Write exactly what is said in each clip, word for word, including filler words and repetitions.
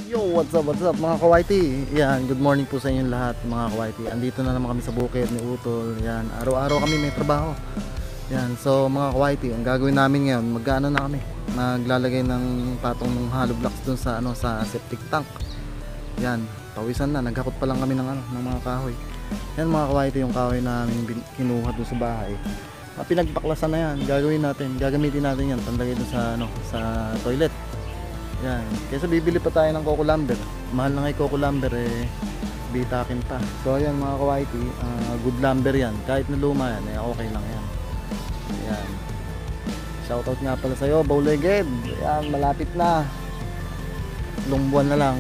Yo, what's up, what's up mga kawaiti? Yan, good morning po sa inyo lahat mga kawaiti. Andito na naman kami sa bukid ni Utol. Yan, araw-araw kami may trabaho. Yan, so mga kawaiti, ang gagawin namin ngayon, mag-ano na kami, maglalagay ng patong ng hollow blocks dun sa ano sa septic tank. Yan, pawisan na, naghakot pa lang kami ng ano, ng mga kahoy. Yan mga kawaiti, yung kahoy namin kinuha dun sa bahay. Ah, pinagbaklasan na yan, gagawin natin, gagamitin natin yan, panlagay dun sa ano, sa toilet. Yan, kaysa bibili pa tayo ng coco lumber. Mahal na nga yung coco lumber eh, bitakin pa. So ayan mga kawaiti, uh, good lumber yan. Kahit na luma yan, eh, okay lang yan. Ayan. Shoutout nga pala sa'yo, Bowleged. Ayan, malapit na. Long buwan na lang.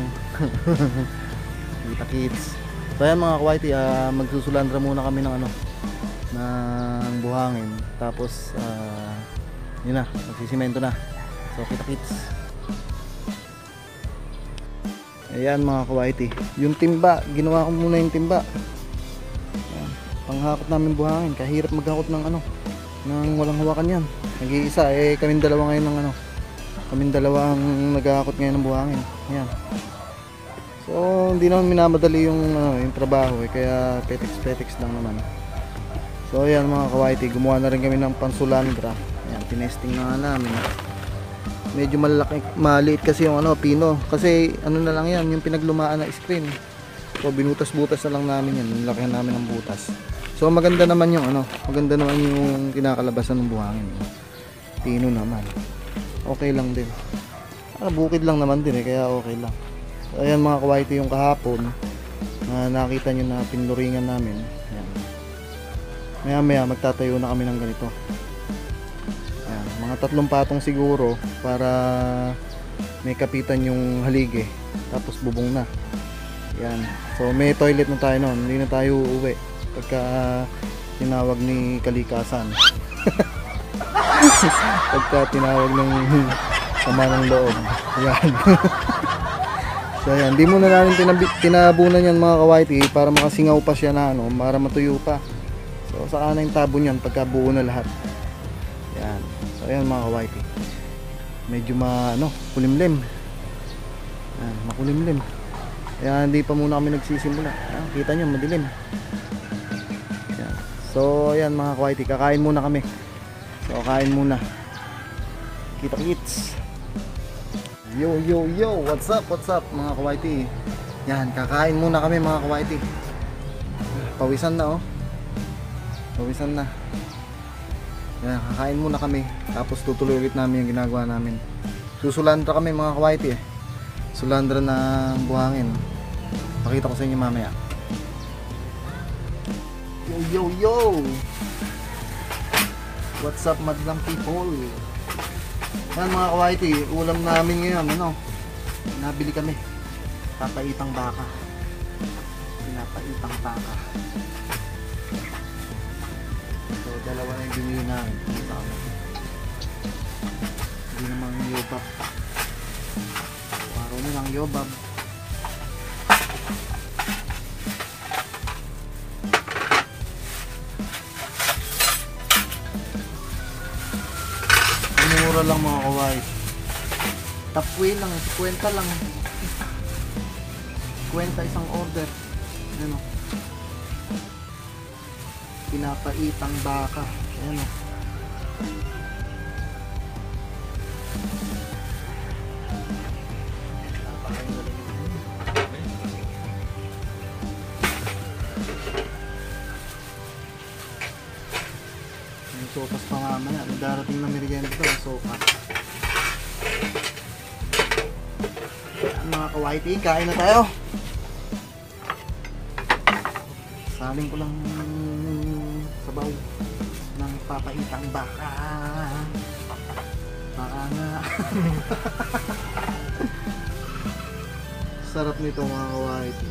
Kita kids. So ayan mga kawaiti, uh, magsusulandra muna kami ng ano, ng buhangin. Tapos, uh, yun na, magsisimento na. So kita kids. Ayan mga kawaiti, yung timba, ginawa ko muna yung timba. Ayan, panghakot namin buhangin, kahirap maghakot ng ano, ng walang hawakan yan. Nag-iisa, eh kaming dalawa ngayon ng ano, kaming dalawa ang naghahakot ngayon ng buhangin. Ayan. So hindi naman minamadali yung, ano, yung trabaho eh, kaya petiks-petiks lang naman. So ayan mga kawaiti, gumawa na rin kami ng pansulandra. Ayan, tinesting na nga namin. Medyo malaki, maliit kasi yung ano, pino. Kasi ano na lang yan, yung pinaglumaan na screen. So binutas-butas na lang namin yan, nilakihan namin ng butas. So maganda naman yung ano, maganda naman yung kinakalabasan ng buhangin. Pino naman. Okay lang din. Ah, bukid lang naman din eh, kaya okay lang. So ayan mga kawaiti, yung kahapon na uh, nakita nyo na pinluringan namin. Ayan. Maya maya magtatayo na kami ng ganito. Mga tatlong patong siguro para may kapitan yung haligi, tapos bubong na. Yan. So may toilet na tayo noon, hindi na tayo uuwi pagka uh, tinawag ni kalikasan. Pagka tinawag ng sama ng loob. Yan. So yan, di muna namin tinabunan yan mga kawaiti para makasingaw pa siya na ano, para matuyo pa. So saka na yung tabon yan pagka buo na lahat. Yan. So ayan mga kawaiti, medyo ma ano, kulimlim. Ayan, makulimlim. Kaya hindi pa muna kami nagsisimula. Ayan, kita nyo madilim. Ayan. So ayan mga kawaiti, kakain muna kami. So kain muna. Kita kits. Yo yo yo, what's up, what's up mga kawaiti. Yan, kakain muna kami mga kawaiti. Pawisan na oh. Pawisan na. Yan, kakain muna kami, tapos tutuloy ulit namin yung ginagawa namin. Susulandra kami mga kawaiti eh. Sulandra ng buhangin. Pakita ko sa inyo mamaya. Yo yo yo, what's up madlang people. Yan mga kawaiti, ulam namin ngayon ano, nabili kami papaitang baka. Pinapaitang baka. Dalawa na yung binili namin. Hindi naman yung yobab. Araw na lang yobab. Mura lang mga kawai. Tapway lang, kwenta lang. Kwenta isang order. Ano? Pinapaitang baka. Ayan o. Yung sopas pa mamaya. May darating na merienda ito. Yung sopas. Ayan mga kawaiti, kain na tayo. Saling ko lang sabaw ng papaitang baka. Baka nga. Sarap nito mga kawaiti.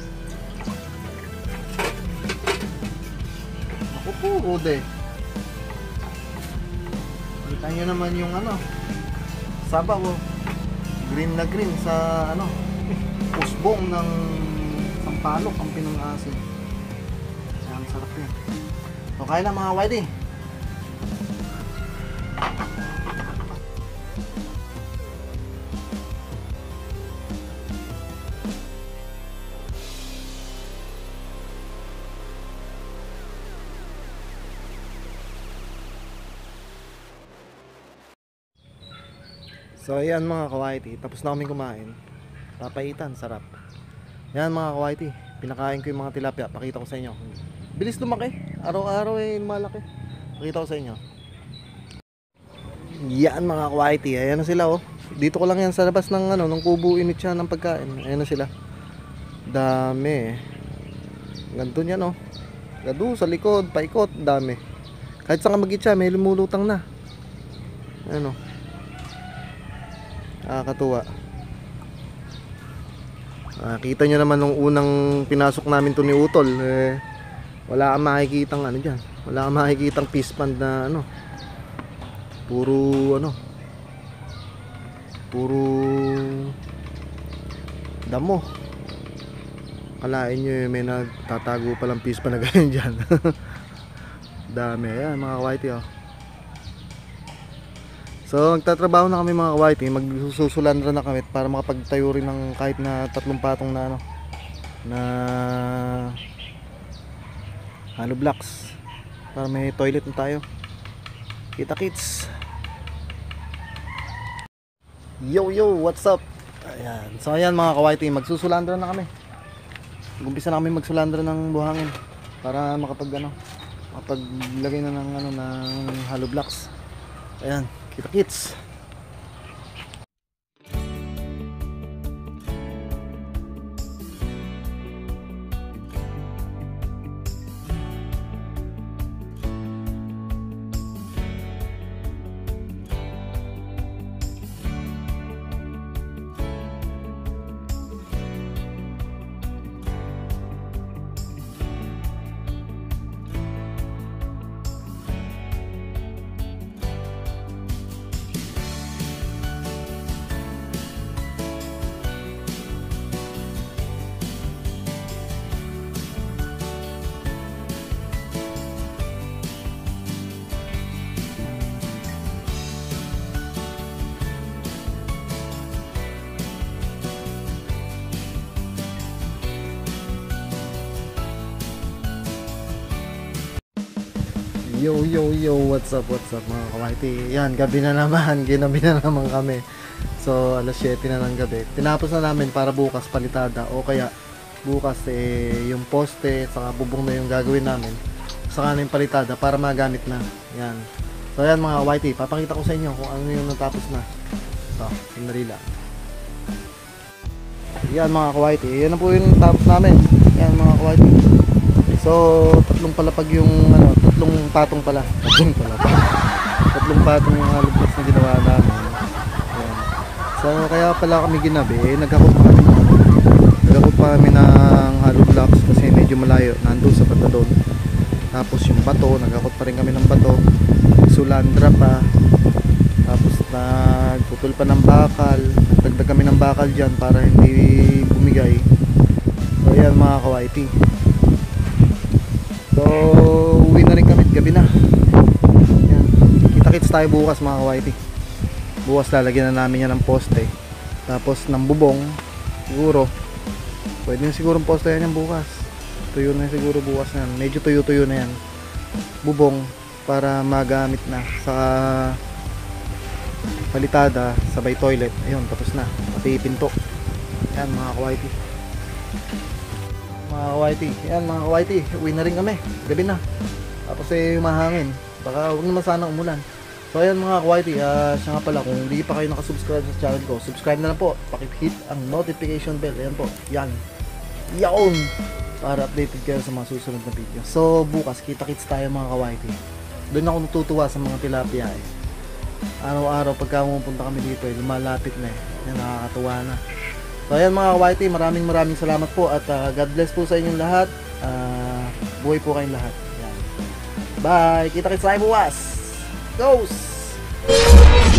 Ako po, Rode. Kita nyo naman yung ano, sabaw oh. Green na green sa ano, pusbong ng sampalok ang pinang-asin. Ang sarap yan. So kaya na mga kawaiti. So ayan mga kawaiti, tapos na kami kumain. Papaitan, sarap. Yan mga kawaiti, pinakain ko yung mga tilapia. Pakita ko sa inyo. Bilis lumaki, araw-araw eh malaki. Pakita ko sa inyo. Yan mga kawaiti, ayan na sila oh. Dito ko lang yan sa labas ng ano, ng kubo init siya ng pagkain. Ayan na sila. Dami. Ganito yan oh. Gado sa likod, paikot, dami. Kahit saan ka mag-itcha, may lumulutang na. Ano? Nakakatuwa. Ah, kita nyo naman nung unang pinasok namin to ni Utol, eh, wala kang makikitang ano dyan. Wala kang makikitang fish pond na ano. Puro ano. Puro damo. Kalain nyo eh, may nagtatago palang fish pond na ganyan dyan. Dami. Ayan mga kawaiti oh. So nagtatrabaho na kami mga kawaiti, magsusulandra na kami para makapagtayo rin ng kahit na tatlong patong na ano, na hollow blocks para may toilet na tayo. Kita kits. Yo yo, what's up? Ayan. So ayan mga kawaiti, magsusulandra na kami. Umpisa na kami magsulandra ng buhangin para makapag ano, makapaglagay na ng ano ng hollow blocks. Ayan. Kita kits. Yo yo yo, what's up, what's up mga kawaiti. Yan, gabi na naman, ginabi na naman kami. So alas siyete na ng gabi. Tinapos na namin para bukas palitada, o kaya bukas eh yung poste saka bubong na yung gagawin namin, saka na yung palitada para magamit na. Yan. So yan mga kawaiti, papakita ko sa inyo kung ano yung natapos na. So, sandali lang. Yan mga kawaiti, yan na po yung tapos namin. Yan mga kawaiti. So, tatlong palapag yung ano, tatlong patong pala. Tatlong palapag. Tatlong patong yung hollow blocks na ginawa namin. Ayan. So, kaya pala kami ginabi, eh, nagkakot pa kami ng nagkakot pa kami ng hollow blocks kasi medyo malayo, nandun sa bata doon. Tapos yung bato, nagkakot pa rin kami ng bato. Sulandra pa. Tapos nagputol pa ng bakal. Nagdagdag kami ng bakal dyan para hindi bumigay. So, ayan mga kawaiti. So, uwi na rin kami, gabi na. Yan. Kita-kits tayo bukas mga kawaiti. Bukas lalagyan na namin yan ng poste. Tapos ng bubong, siguro. Pwede na siguro ng poste yan yung bukas. Tuyo na siguro bukas na yan. Medyo tuyo-tuyo na yan. Bubong para magamit na sa palitada, sabay toilet. Ayun, tapos na. Pati pinto. Yan mga kawaiti. Mga kawaiti, yan mga kawaiti, uwi na rin kami, gabi na. Tapos eh mahangin, baka huwag naman sana umulan. So ayan mga kawaiti, uh, siya nga pala, kung hindi pa kayo nakasubscribe sa channel ko, subscribe na lang po, pakihit ang notification bell. Ayan po, yan, yaon, para updated kayo sa mga susunod na video. So bukas, kita-kits tayo mga kawaiti. Doon ako natutuwa sa mga tilapia eh. Araw-araw pagka pumunta kami dito eh, lumalapit na eh, yan, nakakatuwa na. So ayan mga kawaiti, maraming maraming salamat po at uh, God bless po sa inyong lahat. Uh, buhay po kayong lahat. Ayan. Bye! Kita-kits tayo bukas! Goes!